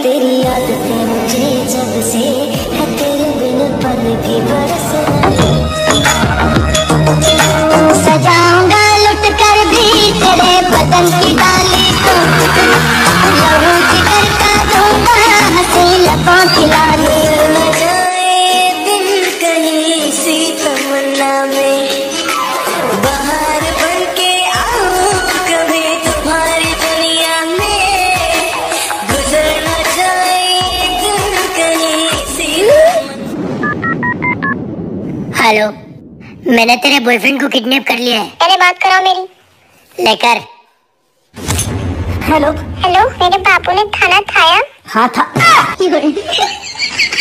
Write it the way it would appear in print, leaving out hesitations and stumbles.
तेरी आदतें मुझे जब से है, तेरे बिन पल भी बरस सजाऊंगा लुट कर भी तेरे बदन की डाली को, लहू जिगर का दूंगा हंसी लबों की लाली। न जाए दिल कहीं सी तमन्ना में, बाहर बन के आऊं कभी तुम्हारी दुनिया में, गुजर न जाए दिल कहीं सी। हेलो, मैंने तेरे बॉयफ्रेंड को किडनैप कर लिया है। पहले बात कराओ मेरी। लेकर। हेलो हेलो, मेरे बापू ने खाना खाया? हाँ था।